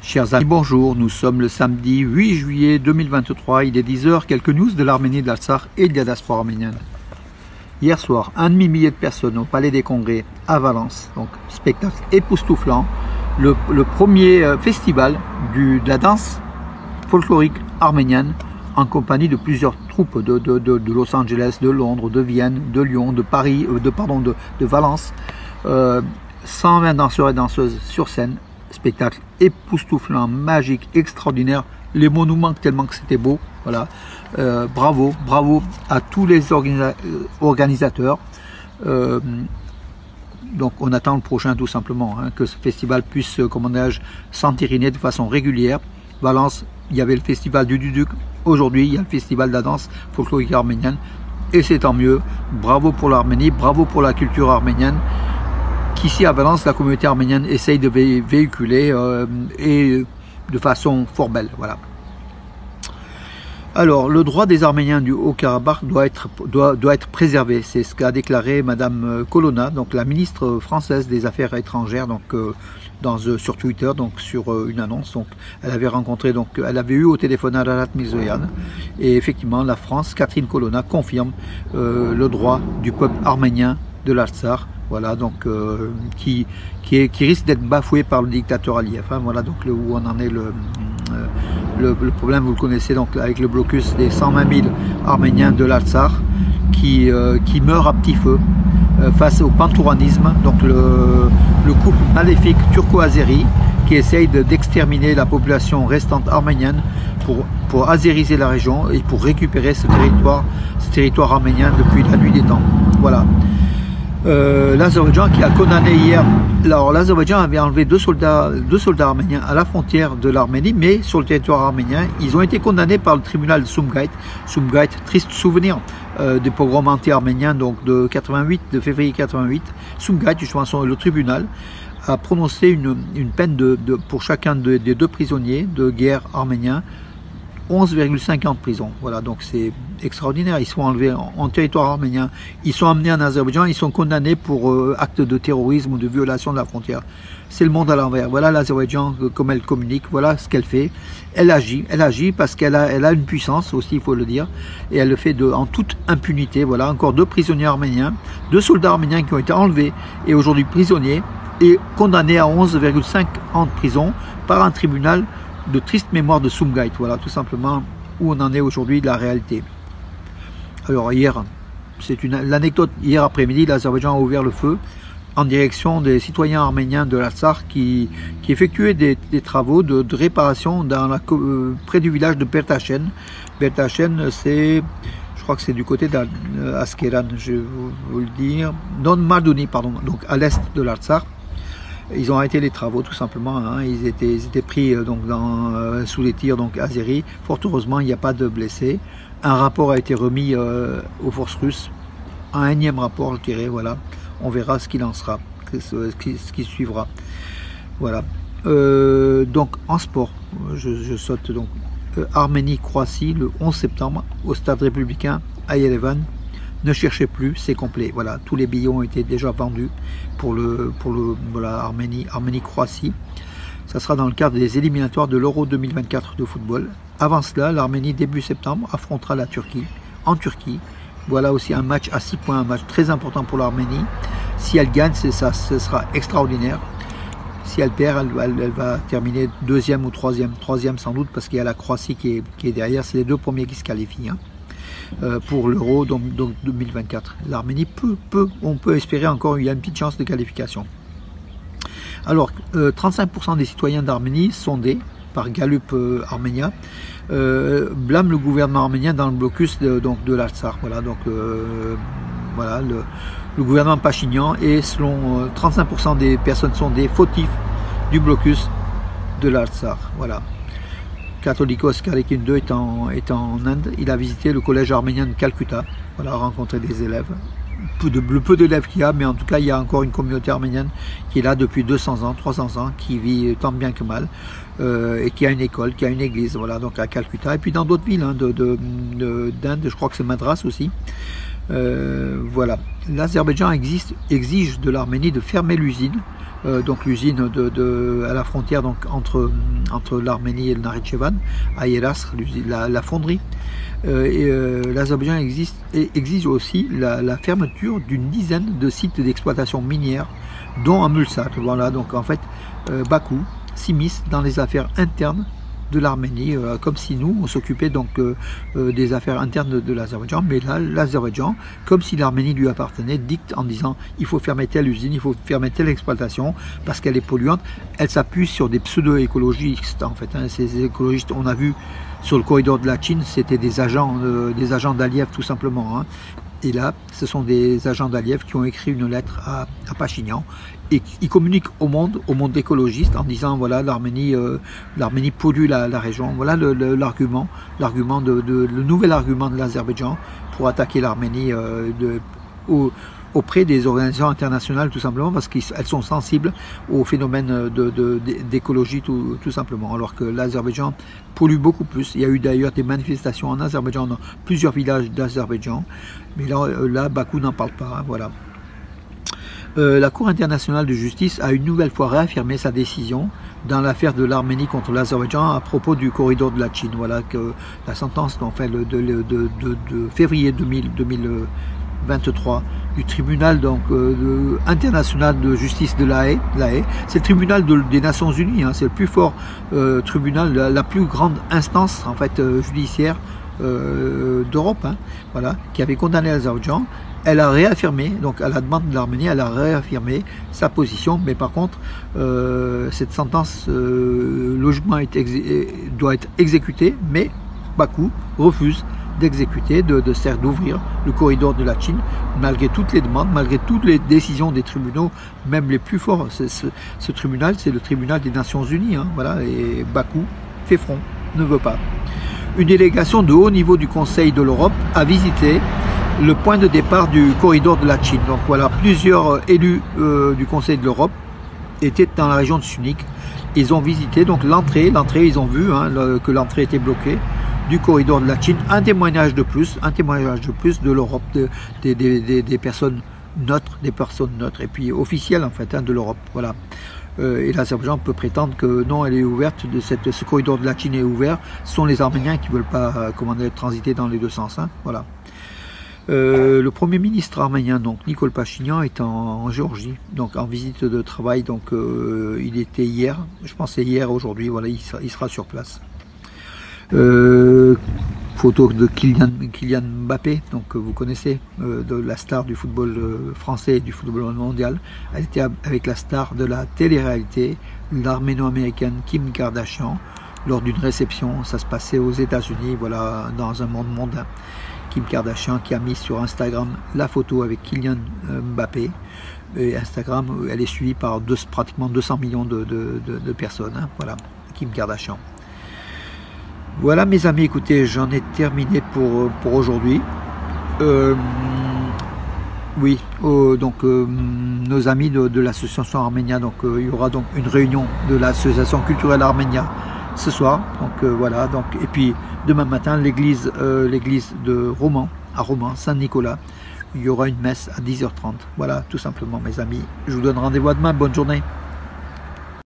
Chers amis, bonjour, nous sommes le samedi 8 juillet 2023, il est 10 h, quelques news de l'Arménie, de l'Artsakh et de la diaspora arménienne. Hier soir, 1,5 million de personnes au Palais des Congrès à Valence, donc spectacle époustouflant, le premier festival de la danse folklorique arménienne en compagnie de plusieurs troupes de Los Angeles, de Londres, de Vienne, de Lyon, de Paris, de Valence, 120 danseurs et danseuses sur scène. Spectacle époustouflant, magique, extraordinaire. Les mots nous manquent tellement que c'était beau. Voilà. Bravo à tous les organisateurs. Donc on attend le prochain tout simplement, hein, que ce festival puisse, comment dirais-je, s'entériner de façon régulière. Valence, il y avait le festival du Duduc. Aujourd'hui, il y a le festival de la danse folklorique arménienne. Et c'est tant mieux. Bravo pour l'Arménie, bravo pour la culture arménienne. Ici à Valence, la communauté arménienne essaye de véhiculer et de façon fort belle. Voilà. Alors, le droit des Arméniens du Haut-Karabakh doit être préservé. C'est ce qu'a déclaré Madame Colonna, donc la ministre française des Affaires étrangères, donc sur Twitter, donc sur une annonce. Donc, elle avait rencontré, donc elle avait eu au téléphone Ararat Mirzoyan, et effectivement, la France, Catherine Colonna, confirme le droit du peuple arménien de l'Artsakh. Voilà, donc qui risque d'être bafoué par le dictateur Aliyev. Hein, voilà donc où on en est le problème, vous le connaissez, donc avec le blocus des 120 000 Arméniens de l'Artsakh qui meurent à petit feu face au pantouраnisme, donc le couple maléfique turco-azéri qui essaye d'exterminer la population restante arménienne pour azériser la région et pour récupérer ce territoire arménien depuis la nuit des temps. Voilà. L'Azerbaïdjan qui a condamné hier, alors l'Azerbaïdjan avait enlevé deux soldats arméniens à la frontière de l'Arménie, mais sur le territoire arménien, ils ont été condamnés par le tribunal de Sumgait. Sumgait, triste souvenir des pogroms anti-arméniens, donc de février 88. Sumgait, justement, le tribunal a prononcé une peine pour chacun des deux prisonniers de guerre arméniens, 11,5 ans de prison. Voilà, donc c'est extraordinaire. Ils sont enlevés en territoire arménien, ils sont amenés en Azerbaïdjan, ils sont condamnés pour actes de terrorisme ou de violation de la frontière. C'est le monde à l'envers. Voilà l'Azerbaïdjan, comme elle communique, voilà ce qu'elle fait. Elle agit parce qu'elle a une puissance aussi, il faut le dire, et elle le fait en toute impunité. Voilà, encore deux prisonniers arméniens, deux soldats arméniens qui ont été enlevés et aujourd'hui prisonniers et condamnés à 11,5 ans de prison par un tribunal de triste mémoire de Sumgait. Voilà tout simplement où on en est aujourd'hui de la réalité. Alors hier, c'est l'anecdote, hier après-midi, l'Azerbaïdjan a ouvert le feu en direction des citoyens arméniens de l'Artsakh qui effectuaient des travaux de réparation près du village de Bertachen. Bertachen, c'est, je crois que c'est du côté d'Askeran, je vais vous le dire, non, Mardouni, pardon, donc à l'est de l'Artsakh. Ils ont arrêté les travaux tout simplement, hein. Ils étaient pris donc sous les tirs donc azéris. Fort heureusement, il n'y a pas de blessés. Un rapport a été remis aux forces russes, un énième rapport, je dirais. Voilà, on verra ce qu'il en sera, ce qui suivra. Voilà. Donc en sport, je saute donc Arménie-Croatie le 11 septembre au stade républicain à Yerevan. Ne cherchez plus, c'est complet. Voilà, tous les billets ont été déjà vendus pour la Arménie-Croatie. Ça sera dans le cadre des éliminatoires de l'Euro 2024 de football. Avant cela, l'Arménie, début septembre, affrontera la Turquie, en Turquie. Voilà aussi un match à 6 points, un match très important pour l'Arménie. Si elle gagne, ce sera extraordinaire. Si elle perd, elle va terminer deuxième ou troisième sans doute, parce qu'il y a la Croatie qui est derrière. C'est les deux premiers qui se qualifient, hein, pour l'Euro donc 2024. L'Arménie on peut espérer encore, il y a une petite chance de qualification. Alors, 35% des citoyens d'Arménie sondés par Gallup Arménia blâment le gouvernement arménien dans le blocus de l'Artsakh. Voilà, donc voilà, le gouvernement Pachinian est, selon 35% des personnes sondées, fautif du blocus de l'Artsakh. Voilà. Catholicos Karikin II est en Inde. Il a visité le collège arménien de Calcutta. Voilà, rencontré des élèves. Le peu d'élèves qu'il y a, mais en tout cas, il y a encore une communauté arménienne qui est là depuis 200 ans, 300 ans, qui vit tant bien que mal, et qui a une école, qui a une église, voilà, donc à Calcutta, et puis dans d'autres villes, hein, d'Inde, je crois que c'est Madras aussi. Voilà. L'Azerbaïdjan exige de l'Arménie de fermer l'usine donc l'usine à la frontière donc entre l'Arménie et le Nakhitchevan, à Yelasr, la fonderie. L'Azerbaïdjan exige aussi la fermeture d'une dizaine de sites d'exploitation minière, dont à Mulsat. Voilà, donc en fait, Bakou s'immisce dans les affaires internes de l'Arménie, comme si nous, on s'occupait donc des affaires internes de l'Azerbaïdjan, mais là, l'Azerbaïdjan, comme si l'Arménie lui appartenait, dicte en disant il faut fermer telle usine, il faut fermer telle exploitation, parce qu'elle est polluante. Elle s'appuie sur des pseudo-écologistes, en fait, hein. Ces écologistes, on a vu sur le corridor de la Chine, c'était des agents d'Aliyev, tout simplement, hein. Et là, ce sont des agents d'Aliyev qui ont écrit une lettre à Pachinian et qui communiquent au monde écologiste en disant voilà, l'Arménie pollue la région. Voilà le nouvel argument de l'Azerbaïdjan pour attaquer l'Arménie auprès des organisations internationales, tout simplement parce qu'elles sont sensibles au phénomène d'écologie tout simplement, alors que l'Azerbaïdjan pollue beaucoup plus. Il y a eu d'ailleurs des manifestations en Azerbaïdjan, dans plusieurs villages d'Azerbaïdjan, mais là Bakou n'en parle pas, hein, voilà. La Cour internationale de justice a une nouvelle fois réaffirmé sa décision dans l'affaire de l'Arménie contre l'Azerbaïdjan à propos du corridor de la Chine. Voilà que la sentence en fait, de février 2023 du tribunal donc, international de justice de La Haye. C'est le tribunal des Nations Unies, hein, c'est le plus fort tribunal, la plus grande instance en fait, judiciaire d'Europe, hein, voilà, qui avait condamné l'Azerbaïdjan. Elle a réaffirmé, donc à la demande de l'Arménie, elle a réaffirmé sa position, mais par contre, cette sentence logiquement doit être exécutée, mais Bakou refuse d'exécuter, d'ouvrir le corridor de la Chine, malgré toutes les demandes, malgré toutes les décisions des tribunaux, même les plus forts. Ce tribunal, c'est le tribunal des Nations Unies, hein, voilà, et Bakou fait front, ne veut pas. Une délégation de haut niveau du Conseil de l'Europe a visité le point de départ du corridor de la Chine. Donc voilà, plusieurs élus du Conseil de l'Europe étaient dans la région de Syunik. Ils ont visité donc l'entrée, ils ont vu hein, que l'entrée était bloquée du corridor de la Chine. Un témoignage de plus de l'Europe, des personnes neutres, et puis officielles en fait hein, de l'Europe. Voilà. Et l'Azerbaïdjan peut prétendre que non, elle est ouverte, ce corridor de la Chine est ouvert. Ce sont les Arméniens qui ne veulent pas transiter dans les deux sens. Hein, voilà. Le Premier ministre arménien, donc Nikol Pachinian, est en Géorgie, donc en visite de travail. Donc il était hier, je pense c'est hier, aujourd'hui, voilà, il sera sur place. Photo de Kylian Mbappé, donc vous connaissez, de la star du football français et du football mondial. Elle était avec la star de la télé-réalité, l'arméno-américaine Kim Kardashian, lors d'une réception. Ça se passait aux États-Unis, voilà, dans un monde mondain. Kim Kardashian qui a mis sur Instagram la photo avec Kylian Mbappé. Et Instagram, elle est suivie par pratiquement 200 millions de personnes. Hein, voilà, Kim Kardashian. Voilà mes amis, écoutez, j'en ai terminé pour aujourd'hui. Oui, donc nos amis de l'association Arménia, donc il y aura donc une réunion de l'association culturelle Arménia ce soir. Donc voilà, donc et puis demain matin l'église de Romans, à Romans, Saint-Nicolas, il y aura une messe à 10h30. Voilà, tout simplement mes amis. Je vous donne rendez-vous à demain. Bonne journée.